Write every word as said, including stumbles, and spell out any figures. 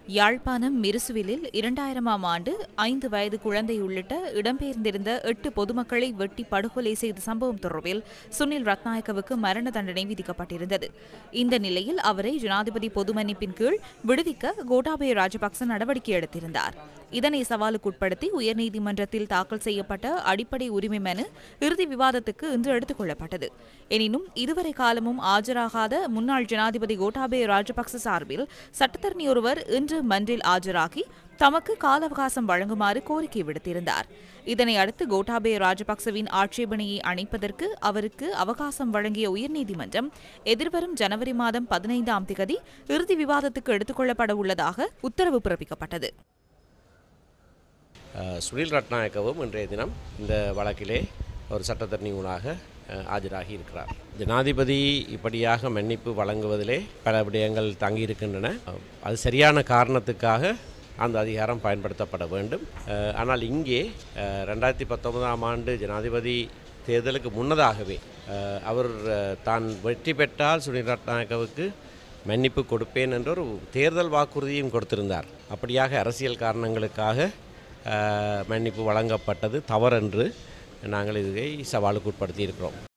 யாழ்ப்பாணம் மிருசுவிலில் இரண்டாயிரமாம் ஆண்டு ஐந்து வயது குழந்தை உள்ளிட்ட இடம்பெயர்ந்திருந்த எட்டு பொதுமக்களை வெட்டி படுகொலை செய்த சம்பவம் தொடர்பில் சுனில் ரத்நாயக்கவுக்கு மரண தண்டனை விதிக்கப்பட்டிருந்தது. இந்த நிலையில் அவரை ஜனாதிபதி பொது மன்னிப்பின் கீழ் விடுவிக்க கோட்டாபய ராஜபக்ச நடவடிக்கை எடுத்திருந்தார். இதனை சவாலுக்குட்படுத்தி உயர்நீதிமன்றத்தில் தாக்கல் செய்யப்பட்ட அடிப்படை உரிமை மனு இறுதி விவாதத்துக்கு இன்று எடுத்துக் கொள்ளப்பட்டது. எனினும் இதுவரை காலமும் ஆஜராகாத முன்னாள் ஜனாதிபதி கோட்டாபய ராஜபக்ச சார்பில் சட்டத்தரணி ஒருவர் இன்று மன்றில் ஆஜராகி தமக்கு கால அவகாசம் வழங்குமாறு கோரிக்கை விடுத்திருந்தார். இதனை அடுத்து கோட்டாபய ராஜபக்சவின் ஆட்சேபனையை அணைப்பதற்கு அவருக்கு அவகாசம் வழங்கிய உயர்நீதிமன்றம் எதிர்வரும் ஜனவரி மாதம் பதினைந்தாம் திகதி இறுதி விவாதத்துக்கு எடுத்துக் கொள்ளப்பட உள்ளதாக உத்தரவு பிறப்பிக்கப்பட்டது. சுனில் ரத்நாயக்கவும் இன்றைய தினம் இந்த வழக்கிலே ஒரு சட்டத்தரணி ஊடாக ஆஜராகி இருக்கிறார். ஜனாதிபதி இப்படியாக மன்னிப்பு வழங்குவதிலே பல விடயங்கள் தங்கியிருக்கின்றன. அது சரியான காரணத்துக்காக அந்த அதிகாரம் பயன்படுத்தப்பட வேண்டும். ஆனால் இங்கே ரெண்டாயிரத்தி பத்தொன்பதாம் ஆண்டு ஜனாதிபதி தேர்தலுக்கு முன்னதாகவே அவர் தான் வெற்றி பெற்றால் சுனில் ரத்நாயக்கவுக்கு மன்னிப்பு கொடுப்பேன் என்ற ஒரு தேர்தல் வாக்குறுதியும் கொடுத்திருந்தார். அப்படியாக அரசியல் காரணங்களுக்காக மன்னிப்பு வழங்கப்பட்டது தவறென்று நாங்கள் இதை சவாலுக்கு உட்படுத்தி இருக்கிறோம்.